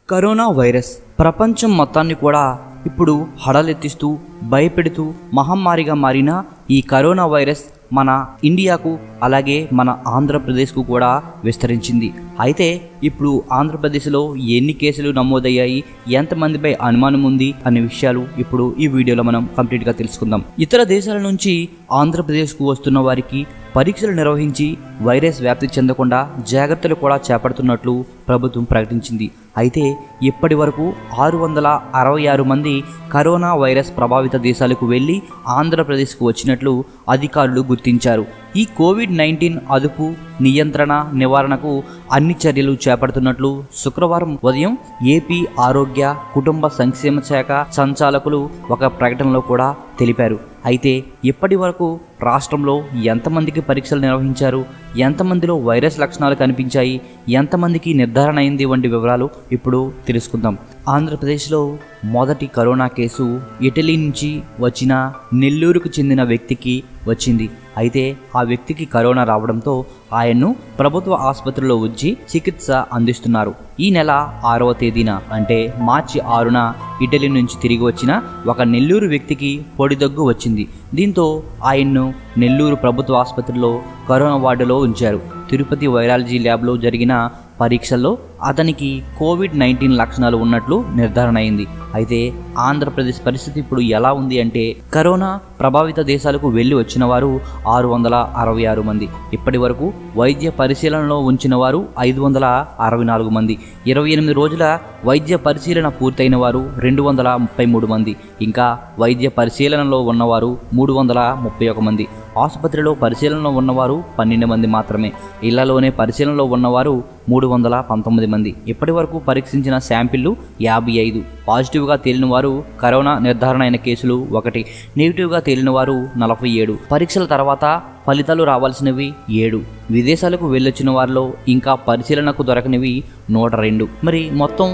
Corona virus ప్రపంచం మొత్తాన్ని కూడా ఇప్పుడు హడలెత్తిస్తూ భయపెడుతూ మహమ్మారిగా మారిన ఈ కరోనా వైరస్ మన ఇండియాకు అలాగే మన ఆంధ్రప్రదేశ్కు కూడా విస్తరించింది. అయితే ఇప్పుడు ఆంధ్రప్రదేశ్లో ఎన్ని కేసులు నమోదయ్యాయి, ఎంతమందిపై అనుమానం ఉంది అనే విషయాలు ఇప్పుడు ఈ వీడియోలో మనం కంప్లీట్గా తెలుసుకుందాం. ఇతర దేశాల నుంచి ఆంధ్రప్రదేశ్కు వస్తున్న వారికి పరీక్షలు నిర్వహించి వైరస్ వ్యాప్తి చెందకుండా జాగ్రత్తలు కూడా చేపడుతున్నట్లు ప్రభుత్వం ప్రకటించింది. అయితే ఇప్పటి వరకు 666 మంది కరోనా వైరస్ ప్రభావిత దేశాలకు వెళ్ళి ఆంధ్రప్రదేశ్కు వచ్చినట్లు అధికారులు గుర్తించారు. ఈ కోవిడ్-19 అదుపు, నియంత్రణ, నివారణకు అన్ని చర్యలు చేపడుతున్నట్లు శుక్రవారం ఉదయం ఏపీ ఆరోగ్య కుటుంబ సంక్షేమ శాఖ సంచాలకులు ఒక ప్రకటనలో కూడా తెలిపారు. అయితే ఇప్పటి వరకు రాష్ట్రంలో ఎంతమందికి పరీక్షలు నిర్వహించారు, ఎంతమందిలో వైరస్ లక్షణాలు కనిపించాయి, ఎంతమందికి నిర్ధారణ అయింది వంటి వివరాలు ఇప్పుడు తెలుసుకుందాం. ఆంధ్రప్రదేశ్లో మొదటి కరోనా కేసు ఇటలీ నుంచి వచ్చిన నెల్లూరుకు చెందిన వ్యక్తికి వచ్చింది. అయితే ఆ వ్యక్తికి కరోనా రావడంతో ఆయన్ను ప్రభుత్వ ఆసుపత్రిలో ఉంచి చికిత్స అందిస్తున్నారు. ఈ నెల 6వ తేదీన అంటే మార్చి 6న ఇటలీ నుంచి తిరిగి వచ్చిన ఒక నెల్లూరు వ్యక్తికి పొడిదగ్గు వచ్చింది. దీంతో ఆయన్ను నెల్లూరు ప్రభుత్వ ఆసుపత్రిలో కరోనా వార్డులో ఉంచారు. తిరుపతి వైరాలజీ ల్యాబ్లో జరిగిన పరీక్షల్లో అతనికి కోవిడ్-19 లక్షణాలు ఉన్నట్లు నిర్ధారణ అయింది. అయితే ఆంధ్రప్రదేశ్ పరిస్థితి ఇప్పుడు ఎలా ఉంది అంటే, కరోనా ప్రభావిత దేశాలకు వెళ్ళి వచ్చిన వారు 666 మంది, ఇప్పటి వరకు వైద్య పరిశీలనలో ఉంచిన వారు 564 మంది, 28 రోజుల వైద్య పరిశీలన పూర్తయిన వారు 233 మంది, ఇంకా వైద్య పరిశీలనలో ఉన్నవారు 331 మంది, ఆసుపత్రిలో పరిశీలనలో ఉన్నవారు 12 మంది మాత్రమే, ఇళ్లలోనే పరిశీలనలో ఉన్నవారు 319 మంది. ఇప్పటి వరకు పరీక్షించిన శాంపిళ్లు 55. పాజిటివ్గా తేలిన వారు కరోనా నిర్ధారణ అయిన కేసులు 1, నెగిటివ్గా తేలిన వారు 47. పరీక్షల తర్వాత ఫలితాలు రావాల్సినవి 7. విదేశాలకు వెళ్ళొచ్చిన వారిలో ఇంకా పరిశీలనకు దొరకనివి 102. మరి మొత్తం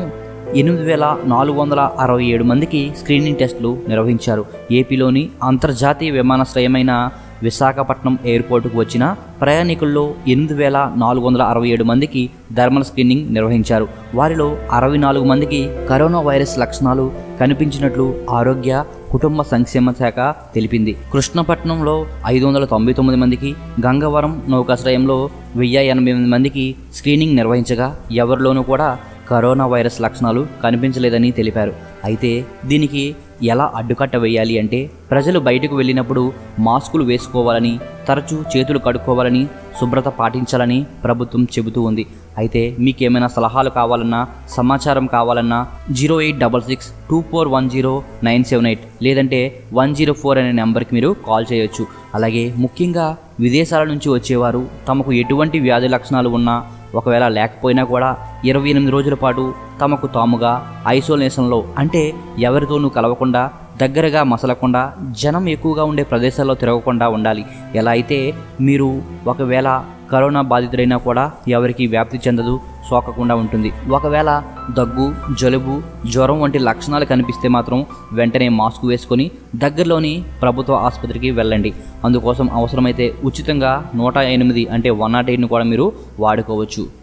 8467 మందికి స్క్రీనింగ్ టెస్టులు నిర్వహించారు. ఏపీలోని అంతర్జాతీయ విమానాశ్రయమైన విశాఖపట్నం ఎయిర్పోర్టుకు వచ్చిన ప్రయాణికుల్లో 8467 మందికి థర్మల్ స్క్రీనింగ్ నిర్వహించారు. వారిలో 64 మందికి కరోనా వైరస్ లక్షణాలు కనిపించినట్లు ఆరోగ్య కుటుంబ సంక్షేమ శాఖ తెలిపింది. కృష్ణపట్నంలో 599 మందికి, గంగవరం నౌకాశ్రయంలో 1088 మందికి స్క్రీనింగ్ నిర్వహించగా ఎవరిలోనూ కూడా కరోనా వైరస్ లక్షణాలు కనిపించలేదని తెలిపారు. అయితే దీనికి ఎలా అడ్డుకట్ట వేయాలి అంటే, ప్రజలు బయటకు వెళ్ళినప్పుడు మాస్కులు వేసుకోవాలని, తరచూ చేతులు కడుక్కోవాలని, శుభ్రత పాటించాలని ప్రభుత్వం చెబుతూ ఉంది. అయితే మీకేమైనా సలహాలు కావాలన్నా, సమాచారం కావాలన్నా 08662410 లేదంటే 104 అనే నెంబర్కి మీరు కాల్ చేయొచ్చు. అలాగే ముఖ్యంగా విదేశాల నుంచి వచ్చేవారు తమకు ఎటువంటి వ్యాధి లక్షణాలు ఉన్నా, ఒకవేళ లేకపోయినా కూడా 28 రోజుల పాటు తమకు తాముగా ఐసోలేషన్లో, అంటే ఎవరితోనూ కలవకుండా, దగ్గరగా మసలకుండా, జనం ఎక్కువగా ఉండే ప్రదేశాల్లో తిరగకుండా ఉండాలి. ఎలా అయితే మీరు ఒకవేళ కరోనా బాధితుడైనా కూడా ఎవరికి వ్యాప్తి చెందదు, సోకకుండా ఉంటుంది. ఒకవేళ దగ్గు, జలుబు, జ్వరం వంటి లక్షణాలు కనిపిస్తే మాత్రం వెంటనే మాస్క్ వేసుకొని దగ్గరలోని ప్రభుత్వ ఆసుపత్రికి వెళ్ళండి. అందుకోసం అవసరమైతే ఉచితంగా 108 అంటే 108ను కూడా మీరు వాడుకోవచ్చు.